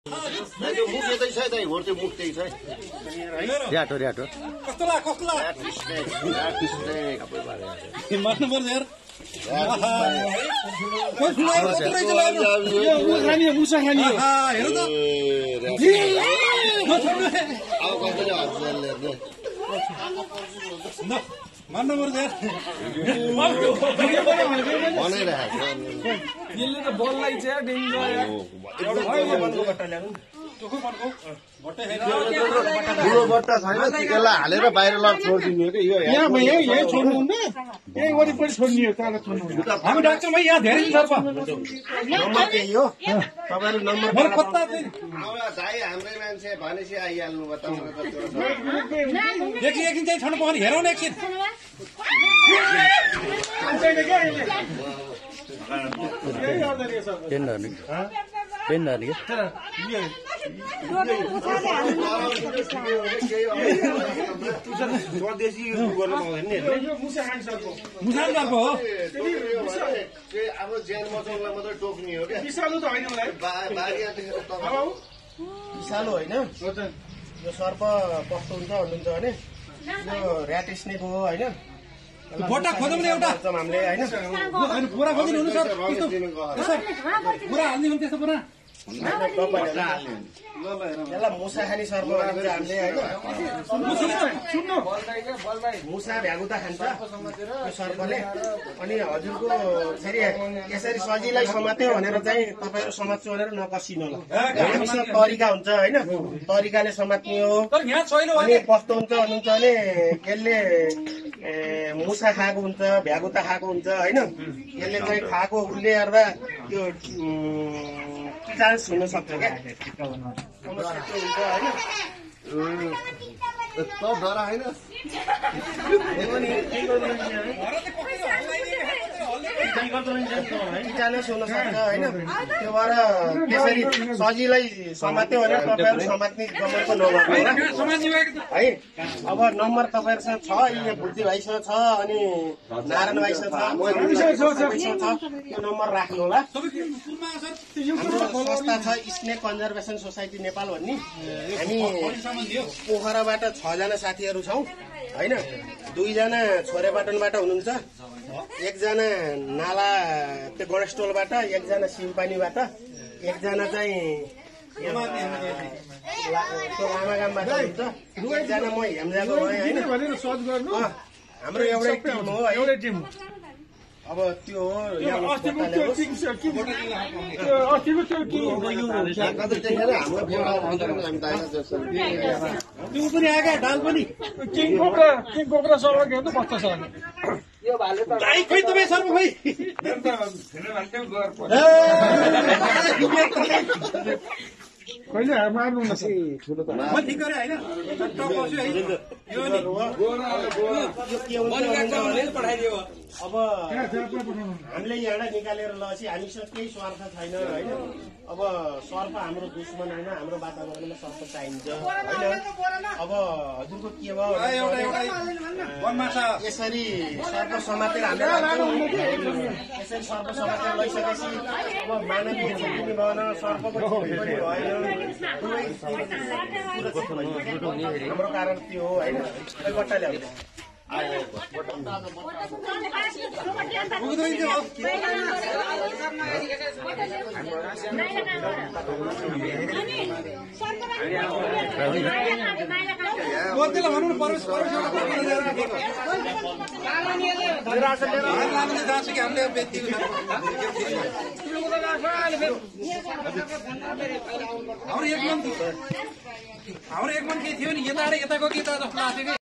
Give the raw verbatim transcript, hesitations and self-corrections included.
त्यो मुख यतै छ दाइ हो त्यो मुख त्यही छ र्याटो र्याटो कस्तोला कस्तोला मार्नु पर्छ यार मुसा खानी हेर त मार्नु पर्छ यार यसले त बललाई चाहिँ डेन्जर ठुलो बट्टा छैन त्यसलाई हालेर बाहिर लग छोडिदिनु कि यो यही छोड्नुहुन्न यही वरिपरि छोड्ने कालो छोड्नुहुन्न हामी डाक्छौँ भाइ यहाँ धेरै छ नम्बर केही हो तपाईँहरू नम्बर मेरो कता चाहिँ दाइ हाम्रै मान्छे भनेपछि आइहाल्नु भयो एकछिन एकछिन चाहिँ छोड्नु पर्ने हेरौँ न एकछिन पेन धर्ने पेन धर्ने स्वदेशी गर्नु पाउँदैन नि मुसानको हो अब ज्यान मचाउनलाई मात्रै टोक्ने हो क्या विषालु त होइन मलाई विषालु होइन यो सर्प कस्तो हुन्छ भन्नुहुन्छ भने यो ऱ्याट स्नेक हो होइन बट्टा खोजौँ न एउटा हामीले होइन पुरा खोजिदिनु हुनु सर पुरा हालिदिनु त्यस्तो पुरा यसलाई मुसा खाने सर्प भन्छ हामीले होइन मुसा भ्यागुता खान्छ त्यो सर्पले अनि हजुरको फेरि यसरी सजिलै समात्यो भनेर चाहिँ तपाईँहरू समात्छु भनेर नकसिनु होला हामीसँग तरिका हुन्छ होइन तरिकाले समात्ने हो अनि कस्तो हुन्छ भन्नुहुन्छ भने यसले मुसा खाएको हुन्छ भ्यागुता खाएको हुन्छ होइन यसले चाहिँ खाएको उसले गर्दा त्यो चान्स हुन सक्छ क्या समस्या त्यो हुन्छ होइन डरा होइन टिटानस हुन सक्छ होइन त्यो भएर त्यसरी सजिलै समात्यो भने तपाईँहरू समात्ने नम्बरको नम्बर है अब नम्बर तपाईँहरूसँग छ यहाँ बुद्धि भाइसँग छ अनि नारायण भाइसँग छ त्यो नम्बर राख्नु होला हाम्रो संस्था छ स्नेक कन्जर्भेसन सोसाइटी नेपाल भन्ने हामी पोखराबाट छजना साथीहरू छौँ होइन दुईजना छोरेपाटनबाट हुनुहुन्छ एकजना नाला त्यो गणेशटोलबाट एकजना सिमपानीबाट एकजना चाहिँ लामागामबाट हुन्छ एकजना म हेम्जाको भएँ होइन हाम्रो एउटै टिम हो एउटै टिम अब त्यो हो त्यो पनि आएका ढाल पनि किङ कोब्रा किङ कोब्रा सर्व के हो बस्छ सर दाइ खोइ तपाईँ सर्व खोइ कहिले मार्नु न ठुलो त म ठिक गरे हैन टक्कछु है यो नि यो के पठाइदियो अब हामीले यहाँबाट निकालेर लसी हामीसँग केही स्वार्थ छैन होइन अब सर्प हाम्रो दुश्मन होइन हाम्रो वातावरणमा सर्प चाहिन्छ होइन अब हजुरको के भयो यसरी सर्प समातेर हामीले यसरी सर्प समातेर लैसकेपछि अब मानवीय क्षति भएन सर्पको क्षति पनि भएन हाम्रो कारण त्यो हो होइन बट्टा ल्याउँछ हाम्रो एक मन के थियो नि यता यताको के त जस्तो लाग्थ्यो कि